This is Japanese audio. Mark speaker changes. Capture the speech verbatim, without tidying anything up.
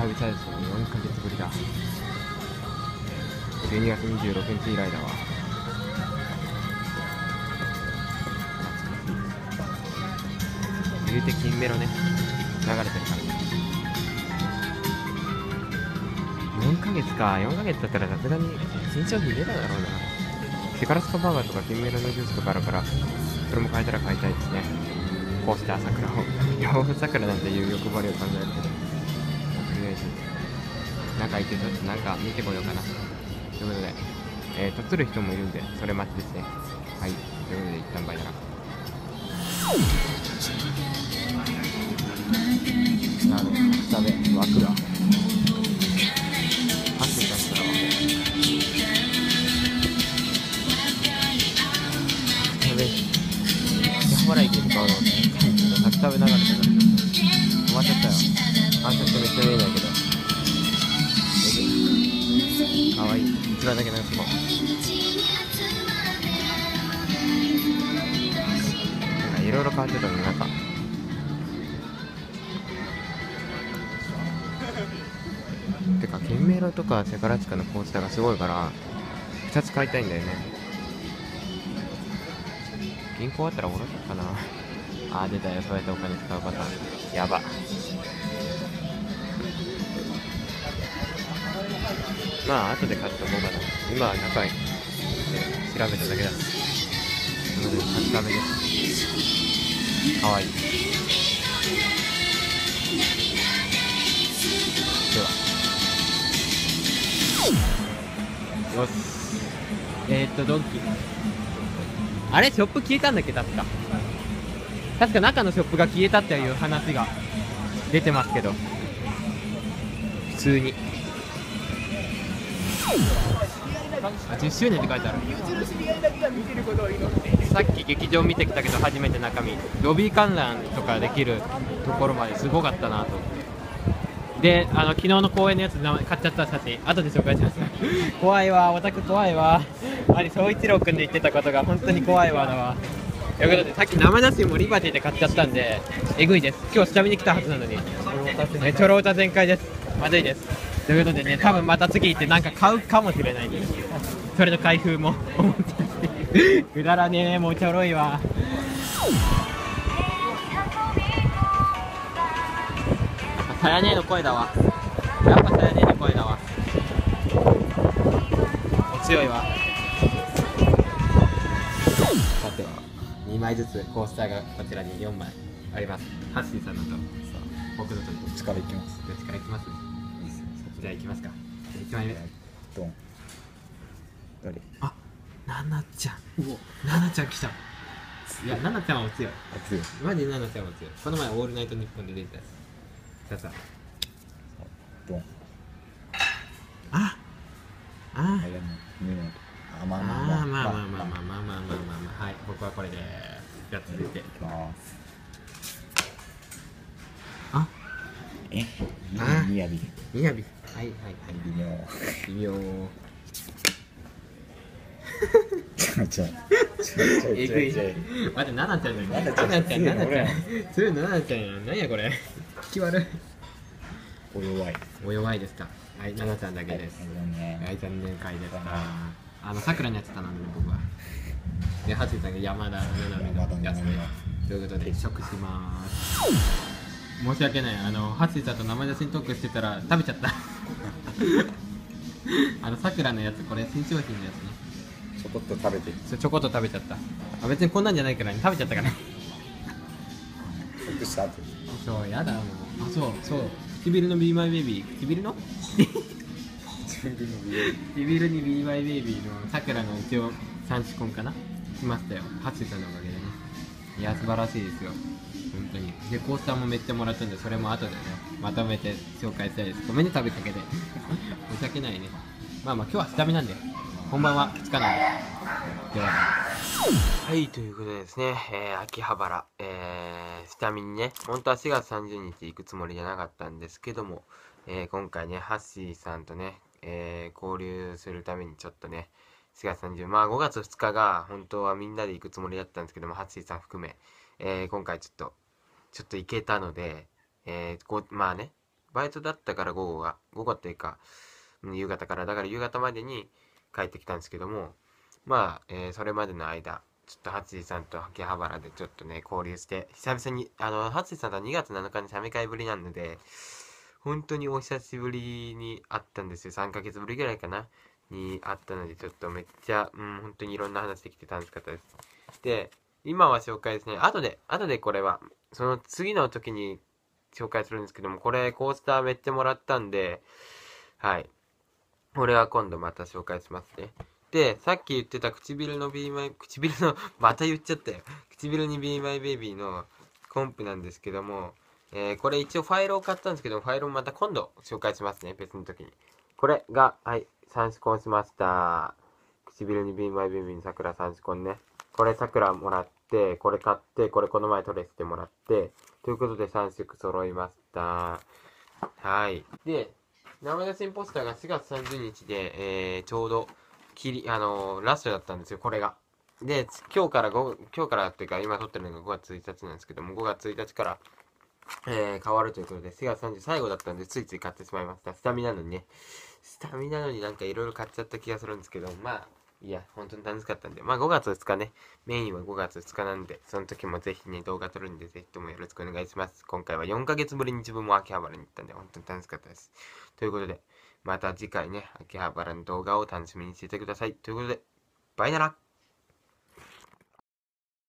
Speaker 1: 々ですよ。よんかげつぶりだ。じゅうにがつにじゅうろくにち以来だわ。言うて金メロね、流れてるからね。よんかげつか、よんかげつだったらさすがに新商品出ただろうな。セカラスカバーガーとか金メロのジュースとかあるから、それも買えたら買いたいですね。こうした桜を両方桜なんていう欲張りを考えるけど、とりあえず中行ってちょっとなんか見てこようかなということで、えー、とつる人もいるんでそれ待ちですね。はい、ということで一旦バイだな。なるほど、下で枠が走ってた人だわ。下で秋葉原駅に向かうの滝食べ流れてたから止まっちゃったよ。反射してめっちゃ見えないけどかわいい。一番だけなんかいろいろ変わってたのなんかてかケンメロとかセカラチカのコースターがすごいからふたつ買いたいんだよね。銀行あったらおろそかな。あー出たよ、そうやってお金使うパターン。やば。まあ後で買っとこうかな。今は高い、ね、調べただけだ。なので買っためです。かわいい。ではよし、えー、っとドンキあれショップ消えたんだっけ。確か確か中のショップが消えたっていう話が出てますけど、普通にあじゅっしゅうねんって書いてある。さっき劇場見てきたけど初めて中身ロビー観覧とかできるところまですごかったなと思って。であの昨日の公演のやつ買っちゃった写真後で紹介します怖いわ、オタク怖いわ。あれ総一郎君で言ってたことが本当に怖いわだわ。ということでさっき生写真もリバティで買っちゃったんでえぐいです。今日下見に来たはずなのにね、ちょろオタ全開です。まずいです。ということでね、多分また次行ってなんか買うかもしれないです。それの開封も思ってくだらねえ、もうちょろいわ。さやねえの声だわ。やっぱさやねえの声だわ。お強いわ。さてにまいずつコースターがこちらによんまいあります。ハッシーさんのと僕のとどっちからいきます。どっちからいきます。じゃあいきますか。いちまいめドン。誰？あ、ナナちゃん。うお、ナナちゃん来た。いや、ナナちゃんは強い。強い。マジナナちゃんは強い。この前オールナイトニッポンで出てたやつ。さあさあ。ドン。あ、あ、あ、まあまあまあまあまあまあまあまあまあまあ、はい、僕はこれでじゃあ続いていきます。あ、え、みやび。みやび。はいはいはい。微妙。微妙。ちょちょ。えぐい。待って、ナナちゃんじゃん。ナナちゃん、ナナちゃん、ナナちゃん。それナナちゃんやん。なんやこれ。気悪い。お弱い。お弱いですか。はい、ナナちゃんだけです。はい、残念会です。あの、さくらのやつ頼んで僕は。で、ハチさんが山田ななみのやつで。ということで、食しまーす。申し訳ない。あの、ハチさんと生写真トークしてたら食べちゃった。あの、さくらのやつ、これ新商品のやつね。ちょこっと食べて。そう、ちょこっと食べちゃった。あ、別にこんなんじゃないからね、食べちゃったから。食した後。そう、やだもう。あ、そう、そう。唇の Be My Baby。唇の唇に Be My Baby のさくらの一応三子コンかな来ましたよ。ハチさんのおかげでね。いや、素晴らしいですよ。本当に。で、コースターもめっちゃもらったんで、それも後でね、まとめて紹介したいです。ごめんね、食べかけて。申し訳ないね。まあまあ、今日は下見なんで、本番はふつかなんで。では。はい、ということでですね、えー、秋葉原、えー、下見にね、本当はしがつさんじゅうにち行くつもりじゃなかったんですけども、えー、今回ね、ハッシーさんとね、えー、交流するためにちょっとね、しがつさんじゅう、まあごがつふつかが本当はみんなで行くつもりだったんですけども、ハッシーさん含め、えー、今回ちょっと、ちょっと行けたので、えー、こう、まあね、 バイトだったから午後が、午後っていうか、夕方から、だから夕方までに帰ってきたんですけども、まあ、えーそれまでの間、ちょっとハツジさんと秋葉原でちょっとね、交流して、久々に、あの、ハツジさんとはにがつなのかにしゃめ会ぶりなので、本当にお久しぶりに会ったんですよ。さんかげつぶりぐらいかなに会ったので、ちょっとめっちゃ、うん、本当にいろんな話できて楽しかったです。で、今は紹介ですね。後で、後でこれは、その次の時に紹介するんですけども、これコースターめっちゃもらったんで、はい。これは今度また紹介しますね。で、さっき言ってた唇の Be My、唇の、また言っちゃったよ。唇に Be My Baby のコンプなんですけども、えーこれ一応ファイルを買ったんですけど、ファイルをまた今度紹介しますね。別の時に。これが、はい、さんしこんしました。唇に Be My Baby に桜さんしこんね。これ桜もらって、これ買って、これこの前トレしてもらって、ということでさんしょく揃いました。はい。で、生写真ポスターがしがつさんじゅうにちで、えー、ちょうど、きり、あのーラストだったんですよ、これが。で、今日からご、今日からっていうか、今撮ってるのがごがつついたちなんですけども、ごがつついたちから、えー変わるということで、しがつさんじゅう最後だったんで、ついつい買ってしまいました。スタミナのにね。スタミナのになんかいろいろ買っちゃった気がするんですけど、まあ、いや、本当に楽しかったんで、まあごがつふつかね、メインはごがつふつかなんで、その時もぜひね、動画撮るんで、ぜひともよろしくお願いします。今回はよんかげつぶりに自分も秋葉原に行ったんで、本当に楽しかったです。ということで、また次回ね、秋葉原の動画を楽しみにしていてください。ということで、バイなら